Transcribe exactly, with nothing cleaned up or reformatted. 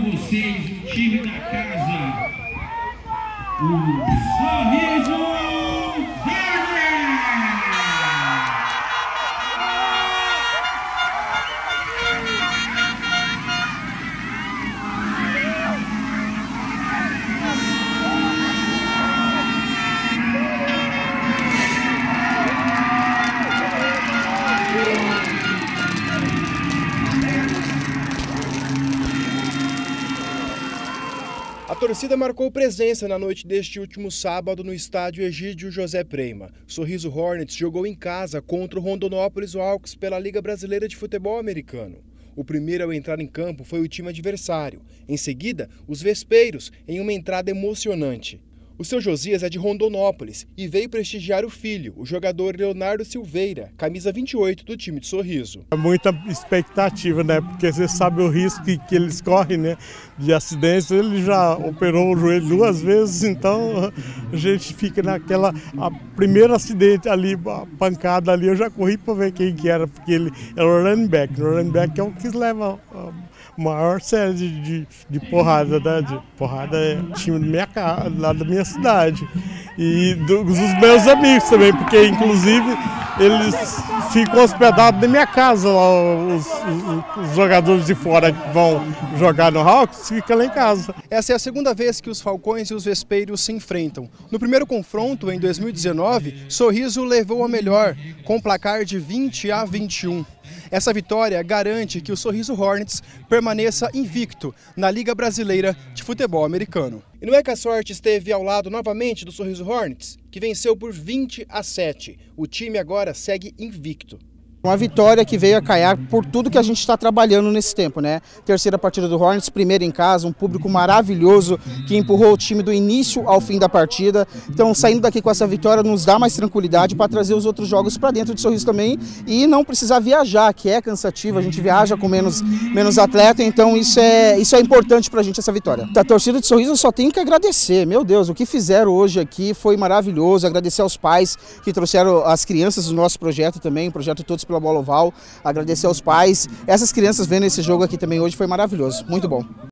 com vocês, o time da casa, o Sorriso Hornets! A torcida marcou presença na noite deste último sábado no estádio Egídio José Preima. Sorriso Hornets jogou em casa contra o Rondonópolis Hawks pela Liga Brasileira de Futebol Americano. O primeiro a entrar em campo foi o time adversário. Em seguida, os Vespeiros, em uma entrada emocionante. O seu Josias é de Rondonópolis e veio prestigiar o filho, o jogador Leonardo Silveira, camisa vinte e oito do time de Sorriso. É muita expectativa, né? Porque você sabe o risco que, que eles correm, né? De acidentes. Ele já operou o joelho duas vezes, então a gente fica naquela... A primeiro acidente ali, a pancada ali, eu já corri para ver quem que era, porque ele era o running back. O running back é o que leva a maior série de, de, de porrada, né? De porrada é time da minha casa, lá da minha cidade. E dos meus amigos também, porque inclusive eles ficam hospedados na minha casa, lá, os, os, os jogadores de fora que vão jogar no Hawks ficam lá em casa. Essa é a segunda vez que os Falcões e os Vespeiros se enfrentam. No primeiro confronto, em dois mil e dezenove, Sorriso levou a melhor, com placar de vinte a vinte e um. Essa vitória garante que o Sorriso Hornets permaneça invicto na Liga Brasileira de Futebol Americano. E não é que a sorte esteve ao lado novamente do Sorriso Hornets, que venceu por vinte a sete. O time agora segue invicto. Uma vitória que veio a calhar por tudo que a gente está trabalhando nesse tempo, né? Terceira partida do Hornets, primeira em casa, um público maravilhoso que empurrou o time do início ao fim da partida. Então, saindo daqui com essa vitória nos dá mais tranquilidade para trazer os outros jogos para dentro de Sorriso também e não precisar viajar, que é cansativo, a gente viaja com menos, menos atleta, então isso é, isso é importante para a gente, essa vitória. A torcida de Sorriso só tem que agradecer, meu Deus, o que fizeram hoje aqui foi maravilhoso, agradecer aos pais que trouxeram as crianças do nosso projeto também, o projeto Todos pela Bola Oval, agradecer aos pais. Essas crianças vendo esse jogo aqui também hoje foi maravilhoso, muito bom.